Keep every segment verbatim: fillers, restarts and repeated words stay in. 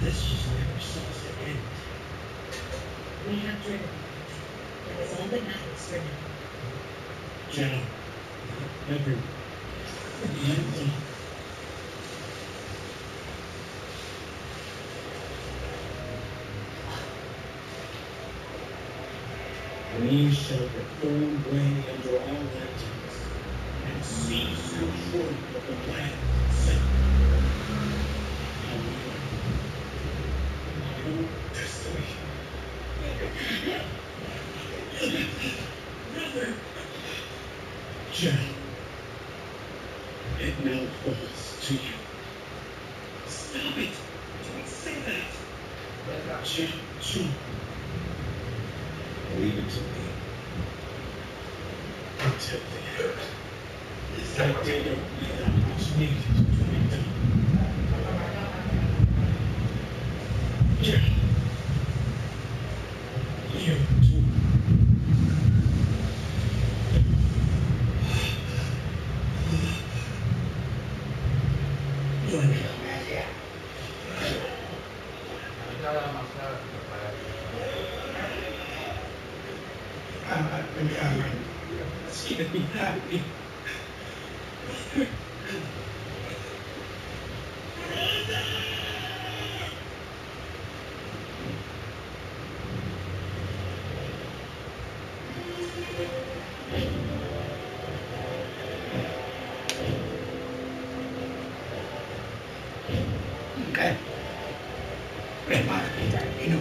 This just never seems to end. We have driven. That is all that matters for now. John, everyone, everyone. We shall perform way under all lanterns and seize control of the land itself. However, my own destiny. Brother! John, it now falls to you. Stop it! Don't say that! John, John. Leave it to me. Until the end. I did everything which needed to be done. John. You too. Lenny. It's gonna be happy. Okay. Prepárate, Tarantino.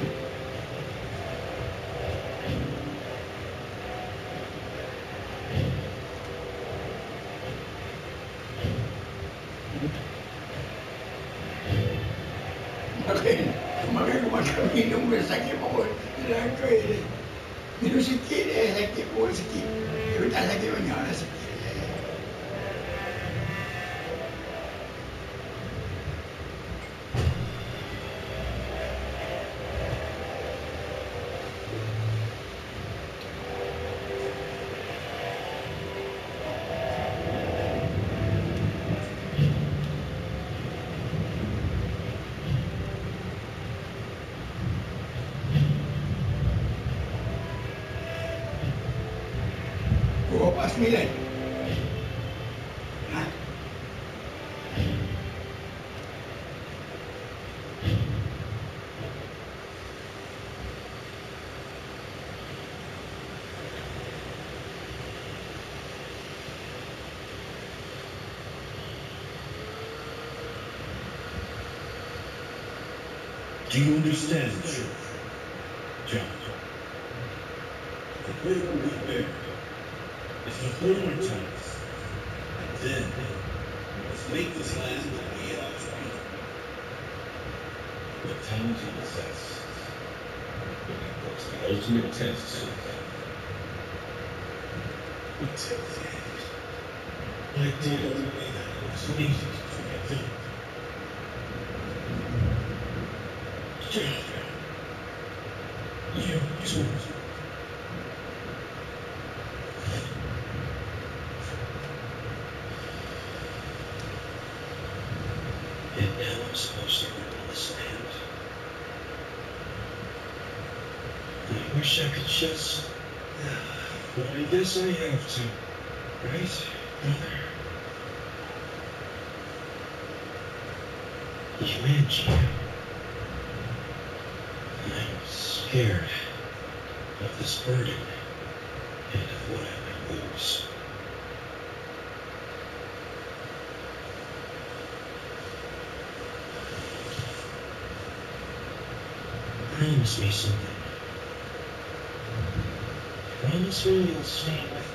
Makin, makin kumasabi ng masakit ako. Kailangan ko eh. Minusakit eh, sakit ko, sakit. Pero tasakit mo niya, sakit eh. Bukas Milan. Ha? Do you understand, John? John. The burden we bear is to hold our tongues, and then we must make this land what we have to be. The talent you possess will be put to the ultimate test. Until the end, I did only that which needed to be done. John, you too. And now I'm supposed to run on this land. I wish I could just... But I guess I have to. Right, brother? You and Gina. I'm scared of this burden and of what I might lose. Promise me something. Promise me you'll stay with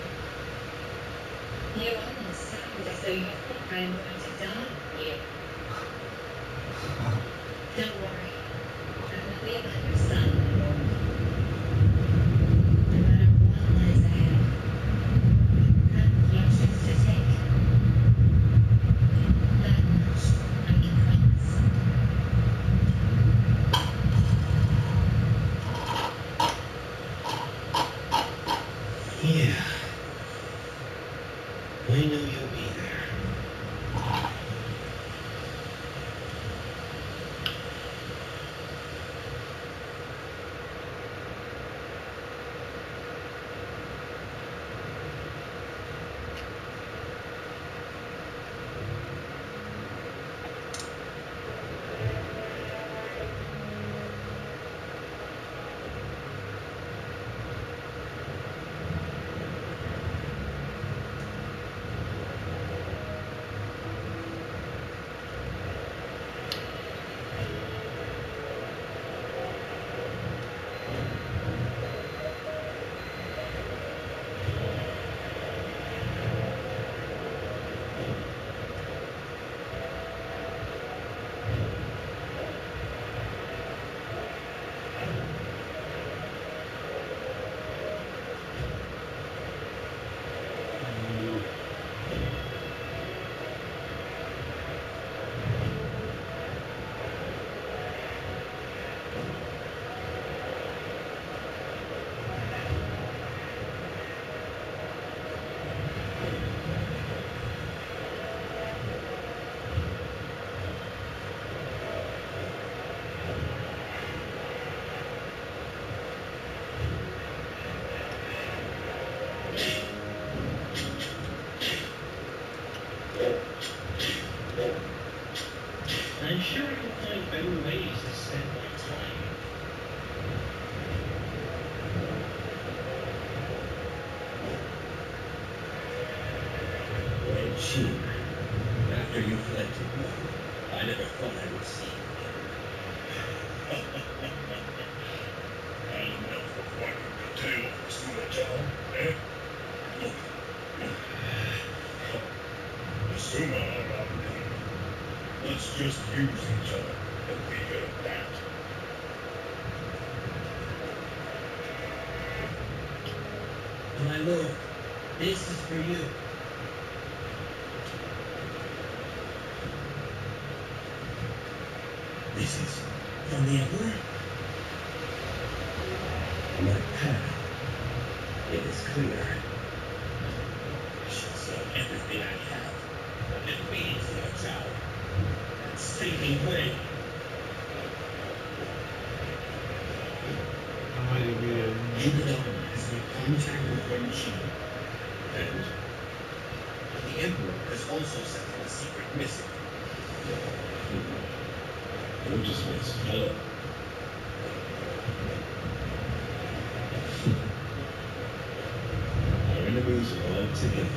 me. You almost sound as though you think I'm going to die with you. Don't worry. I will be by your side. No matter what lies ahead, I have chances to take. That much I can promise. Yeah. I know you'll be there. team. After you fled to war, I never thought I would see you Had enough of wagging the tail for Suma-chan, eh? Suma and Abdi. Let's just use each other and leave it at that. My lord, this is for you. This is from the Emperor. My path, it is clear. I shall sell everything I have, and then leave Sima-Chao and stinking blade. Emperor has made contact with Ren Qi, and the Emperor has also sent him a secret missive. We'll just make some hello. Our enemies are all together.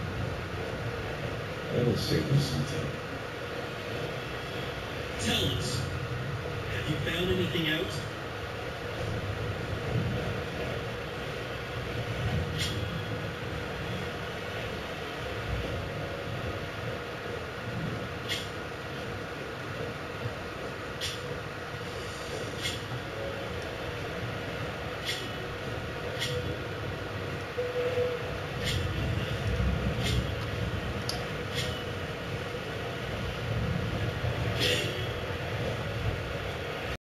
That'll save us some time. Tell us, have you found anything out?